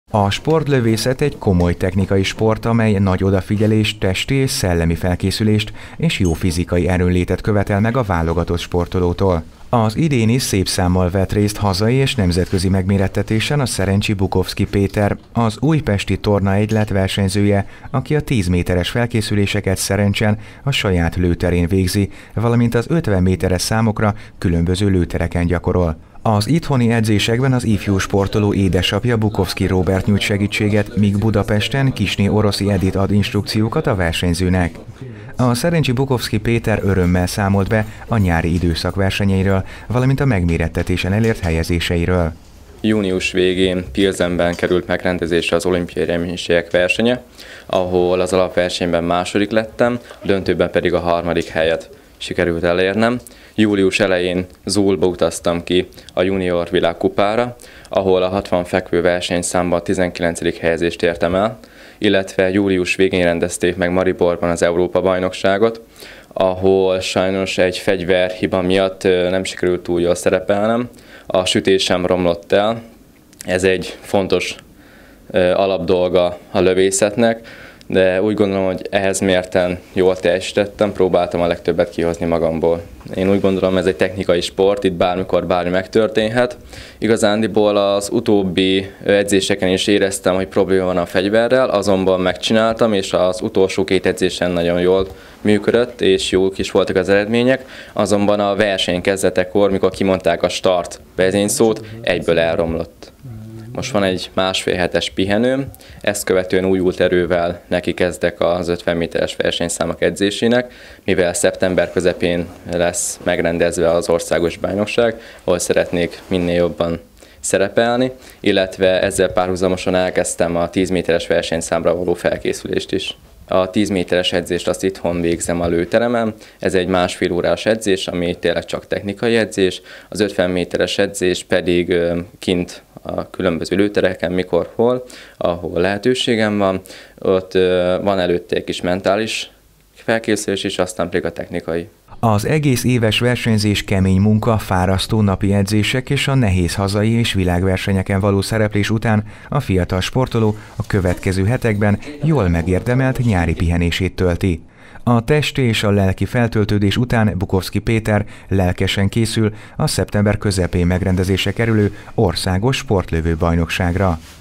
A sportlövészet egy komoly technikai sport, amely nagy odafigyelést, testi és szellemi felkészülést és jó fizikai erőnlétet követel meg a válogatott sportolótól. Az idén is szép számmal vett részt hazai és nemzetközi megmérettetésen a Szerencsi Bukovszky Péter, az újpesti torna egylet versenyzője, aki a 10 méteres felkészüléseket Szerencsen a saját lőterén végzi, valamint az 50 méteres számokra különböző lőtereken gyakorol. Az itthoni edzésekben az ifjú sportoló édesapja Bukovszky Róbert nyújt segítséget, míg Budapesten Kisné Oroszi Edit ad instrukciókat a versenyzőnek. A Szerencsi Bukovszky Péter örömmel számolt be a nyári időszak versenyeiről, valamint a megmérettetésen elért helyezéseiről. Június végén Pilzenben került megrendezésre az olimpiai reménységek versenye, ahol az alapversenyben második lettem, döntőben pedig a 3. helyet sikerült elérnem. Július elején Zuulba utaztam ki a junior világkupára, ahol a 60 fekvő versenyszámban a 19. helyezést értem el, illetve július végén rendezték meg Mariborban az Európa-bajnokságot, ahol sajnos egy fegyverhiba miatt nem sikerült túl jól szerepelnem, a sütésem romlott el. Ez egy fontos alapdolga a lövészetnek, de úgy gondolom, hogy ehhez mérten jól teljesítettem, próbáltam a legtöbbet kihozni magamból. Én úgy gondolom, ez egy technikai sport, itt bármikor bármi megtörténhet. Igazándiból az utóbbi edzéseken is éreztem, hogy probléma van a fegyverrel, azonban megcsináltam, és az utolsó 2 edzésen nagyon jól működött, és jók is voltak az eredmények, azonban a verseny kezdetekor, mikor kimondták a start vezényszót, egyből elromlott. Most van egy 1,5 hetes pihenőm, ezt követően újult erővel neki kezdek az 50 méteres versenyszámok edzésének, mivel szeptember közepén lesz megrendezve az országos bajnokság, ahol szeretnék minél jobban szerepelni, illetve ezzel párhuzamosan elkezdtem a 10 méteres versenyszámra való felkészülést is. A 10 méteres edzést azt itthon végzem a lőteremen, ez egy 1,5 órás edzés, ami tényleg csak technikai edzés, az 50 méteres edzés pedig kint a különböző lőtereken, mikor, hol, ahol lehetőségem van. Ott van előtte egy kis mentális felkészülés is, aztán pedig a technikai. Az egész éves versenyzés kemény munka, fárasztó napi edzések és a nehéz hazai és világversenyeken való szereplés után a fiatal sportoló a következő hetekben jól megérdemelt nyári pihenését tölti. A testi és a lelki feltöltődés után Bukovszky Péter lelkesen készül a szeptember közepén megrendezésre kerülő országos sportlövő bajnokságra.